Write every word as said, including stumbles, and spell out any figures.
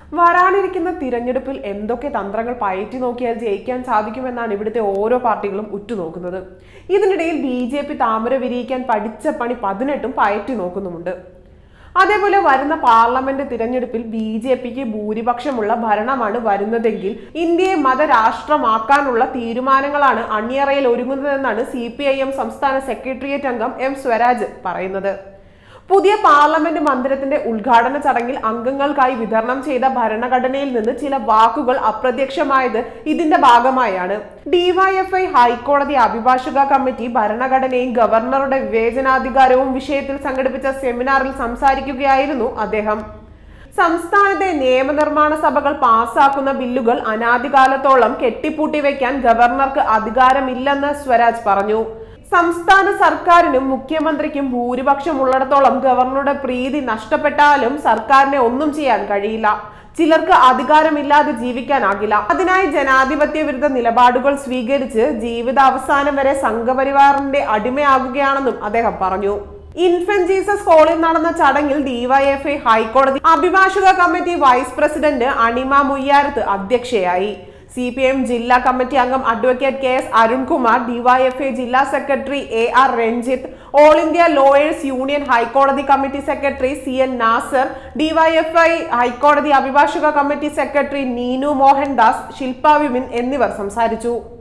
വരാനിരിക്കുന്ന തിരഞ്ഞെടുപ്പിൽ എന്തൊക്കെ തന്ത്രങ്ങൾ പയറ്റി നോക്കിയാൽ ജയിക്കാൻ സാധിക്കുമെന്നാണ് ഇവിടുത്തെ ഓരോ പാർട്ടികളും ഉറ്റുനോക്കുന്നത്. ഇതിനിടയിൽ ബി ജെ പി താമര വിരിയിക്കാൻ പഠിച്ച പണി പതിനെട്ടും പയറ്റി നോക്കുന്നുമുണ്ട്. അതേപോലെ വരുന്ന പാർലമെന്റ് തിരഞ്ഞെടുപ്പിൽ ബി ജെ പിക്ക് ഭൂരിപക്ഷമുള്ള ഭരണമാണ് വരുന്നതെങ്കിൽ ഇന്ത്യയെ മതരാഷ്ട്രമാക്കാനുള്ള തീരുമാനങ്ങളാണ് അണിയറയിൽ ഒരുങ്ങുന്നതെന്നാണ് സി പി ഐ എം സംസ്ഥാന സെക്രട്ടേറിയറ്റ് അംഗം എം സ്വരാജ് പറയുന്നത്. പുതിയ പാർലമെന്റ് മന്ദിരത്തിന്റെ ഉദ്ഘാടന ചടങ്ങിൽ അംഗങ്ങൾക്കായി വിതരണം ചെയ്ത ഭരണഘടനയിൽ നിന്ന് ചില വാക്കുകൾ അപ്രത്യക്ഷമായത് ഇതിന്റെ ഭാഗമായാണ്. ഡിവൈഎഫ്ഐ ഹൈക്കോടതി അഭിഭാഷക കമ്മിറ്റി ഭരണഘടനയും ഗവർണറുടെ വിവേചനാധികാരവും വിഷയത്തിൽ സംഘടിപ്പിച്ച സെമിനാറിൽ സംസാരിക്കുകയായിരുന്നു അദ്ദേഹം. സംസ്ഥാനത്തെ നിയമനിർമ്മാണ സഭകൾ പാസാക്കുന്ന ബില്ലുകൾ അനാദികാലത്തോളം കെട്ടിപ്പൂട്ടി വെക്കാൻ ഗവർണർക്ക് അധികാരമില്ലെന്ന് സ്വരാജ് പറഞ്ഞു. സംസ്ഥാന സർക്കാരിനും മുഖ്യമന്ത്രിക്കും ഭൂരിപക്ഷം ഉള്ളിടത്തോളം ഗവർണറുടെ പ്രീതി നഷ്ടപ്പെട്ടാലും സർക്കാരിനെ ഒന്നും ചെയ്യാൻ കഴിയില്ല. ചിലർക്ക് അധികാരമില്ലാതെ ജീവിക്കാനാകില്ല. അതിനായി ജനാധിപത്യ വിരുദ്ധ നിലപാടുകൾ സ്വീകരിച്ച് ജീവിതാവസാനം വരെ സംഘപരിവാറിന്റെ അടിമയാകുകയാണെന്നും അദ്ദേഹം പറഞ്ഞു. ഇൻഫന്റ് ജീസസ് ഹാളിൽ നടന്ന ചടങ്ങിൽ ഡിവൈഎഫ്ഐ ഹൈക്കോടതി അഭിഭാഷക committee vice president Anima Muyyarath അധ്യക്ഷയായി. സി പി എം ജില്ലാ കമ്മിറ്റി അംഗം advocate K S Arunkumar, DYFI ജില്ലാ secretary A R Ranjith, all India lawyers union ഹൈക്കോടതി committee secretary C N Nasar, DYFI ഹൈക്കോടതി അഭിഭാഷക കമ്മിറ്റി സെക്രട്ടറി നീനു മോഹൻദാസ്, ശില്പ വിപിൻ എന്നിവർ സംസാരിച്ചു.